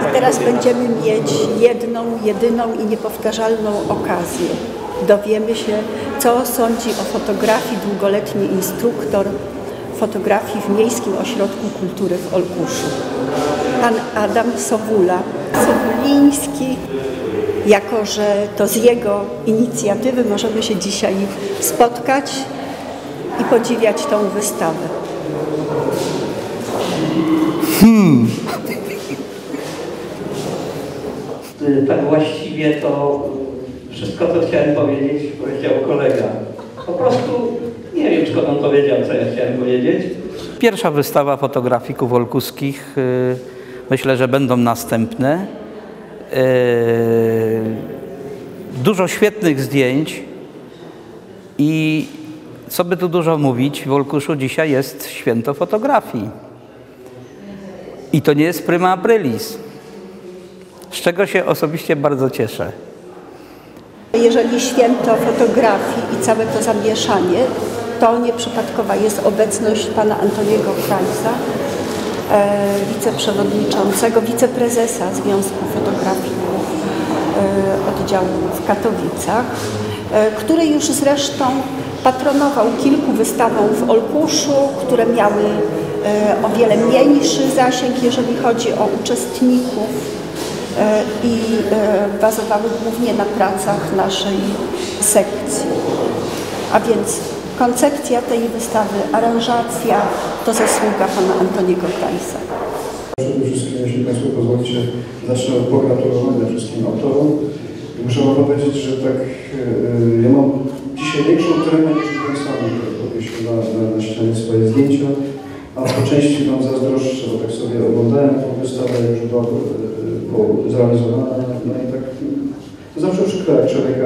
Teraz będziemy mieć jedną, jedyną i niepowtarzalną okazję. Dowiemy się, co sądzi o fotografii długoletni instruktor fotografii w Miejskim Ośrodku Kultury w Olkuszu. Pan Adam Sowula, Sobuliński, jako że to z jego inicjatywy możemy się dzisiaj spotkać i podziwiać tą wystawę. Tak właściwie to wszystko, co chciałem powiedzieć, powiedział kolega. Po prostu nie wiem, skąd on powiedział, co ja chciałem powiedzieć. Pierwsza wystawa fotografików olkuskich. Myślę, że będą następne. Dużo świetnych zdjęć i co by tu dużo mówić, w Olkuszu dzisiaj jest święto fotografii. I to nie jest prima aprilis, z czego się osobiście bardzo cieszę. Jeżeli święto fotografii i całe to zamieszanie, to nieprzypadkowa jest obecność pana Antoniego Krajsa, wiceprzewodniczącego, wiceprezesa Związku Fotografików oddziału w Katowicach, który już zresztą patronował kilku wystawom w Olkuszu, które miały o wiele mniejszy zasięg, jeżeli chodzi o uczestników i bazowały głównie na pracach naszej sekcji. A więc koncepcja tej wystawy, aranżacja to zasługa pana Antoniego Krajsa. Przede wszystkim, jeśli Państwo pozwolicie, zacznę od pogratulowania wszystkim autorom. Muszę Wam powiedzieć, że tak, ja mam dzisiaj większą tremę niż ten sam, który powiesił na ścianie swoje zdjęcia, a po części Wam zazdroszczę, bo tak sobie oglądałem tą wystawę, już była zrealizowana, no i tak to zawsze przykra, jak człowieka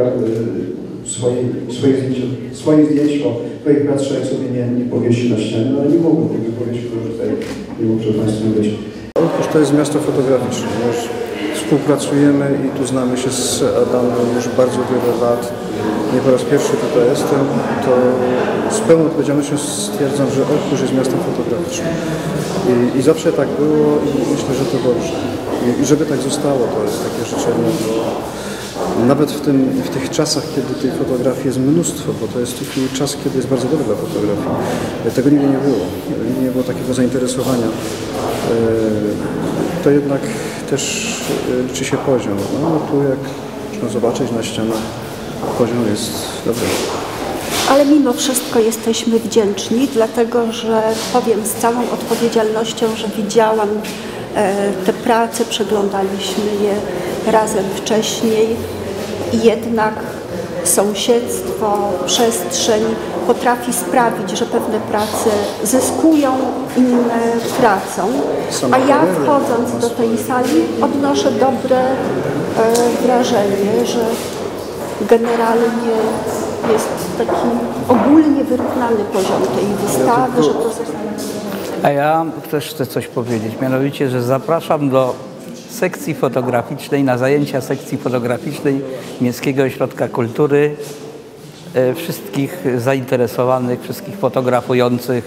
swoich zdjęć o swoich prac człowiek sobie nie powiesi na ścianie, no ale nie mogę powiesić, bo tutaj nie mógł przed Państwem być. Olkusz to jest miasto fotograficzne. Już współpracujemy i tu znamy się z Adamem już bardzo wiele lat. Nie po raz pierwszy tutaj jestem, to z pełną odpowiedzialnością stwierdzam, że Olkusz jest miastem fotograficznym. I zawsze tak było i myślę, że to dobrze. I żeby tak zostało, to jest takie życzenie. Nawet w tych czasach, kiedy tej fotografii jest mnóstwo, bo to jest taki czas, kiedy jest bardzo dobry dla fotografii. Tego nigdy nie było. Nie było takiego zainteresowania. To jednak też liczy się poziom. No tu jak można zobaczyć na ścianach, poziom jest dobry. Ale mimo wszystko jesteśmy wdzięczni, dlatego że powiem z całą odpowiedzialnością, że widziałam te prace, przeglądaliśmy je razem wcześniej i jednak sąsiedztwo, przestrzeń potrafi sprawić, że pewne prace zyskują, inne tracą. A ja wchodząc do tej sali odnoszę dobre wrażenie, że generalnie jest taki ogólnie wyrównany poziom tej wystawy, że to A ja też chcę coś powiedzieć, mianowicie, że zapraszam do sekcji fotograficznej, na zajęcia sekcji fotograficznej Miejskiego Ośrodka Kultury wszystkich zainteresowanych, wszystkich fotografujących.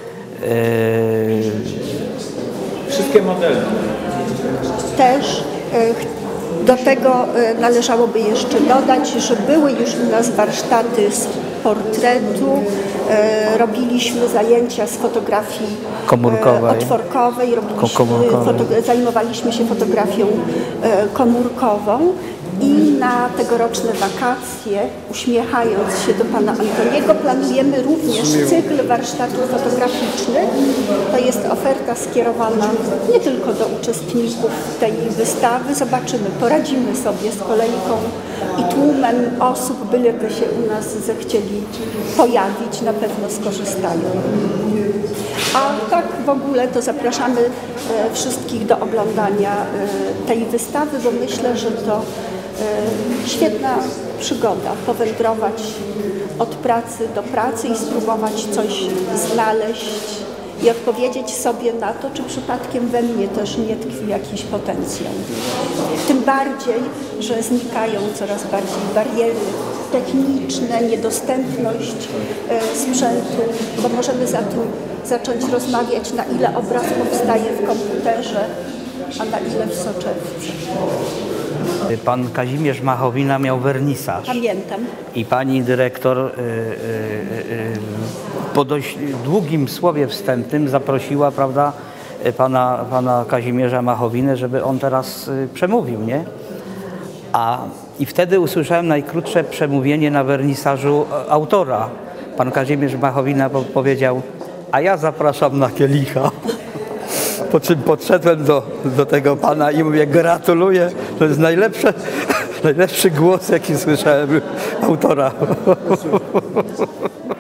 Wszystkie modele. Też do tego należałoby jeszcze dodać, że były już u nas warsztaty z portretu, robiliśmy zajęcia z fotografii otworkowej, zajmowaliśmy się fotografią komórkową i na tegoroczne wakacje, uśmiechając się do pana Antoniego, planujemy również cykl warsztatów fotograficznych. To jest oferta skierowana nie tylko do uczestników tej wystawy. Zobaczymy, poradzimy sobie z kolejką i tłumem osób, byleby się u nas zechcieli pojawić, na pewno skorzystają. A tak w ogóle to zapraszamy wszystkich do oglądania tej wystawy, bo myślę, że to świetna przygoda, powędrować od pracy do pracy i spróbować coś znaleźć i odpowiedzieć sobie na to, czy przypadkiem we mnie też nie tkwi jakiś potencjał. Tym bardziej, że znikają coraz bardziej bariery techniczne, niedostępność sprzętu, bo możemy zacząć rozmawiać, na ile obraz powstaje w komputerze, a na ile w Soczewce. Pan Kazimierz Machowina miał wernisaż. Pamiętam. I pani dyrektor po dość długim słowie wstępnym zaprosiła, prawda, pana Kazimierza Machowinę, żeby on teraz przemówił, nie? I wtedy usłyszałem najkrótsze przemówienie na wernisażu autora. Pan Kazimierz Machowina powiedział: a ja zapraszam na kielicha. Po czym podszedłem do tego pana i mówię: gratuluję, to jest najlepszy głos, jaki słyszałem autora.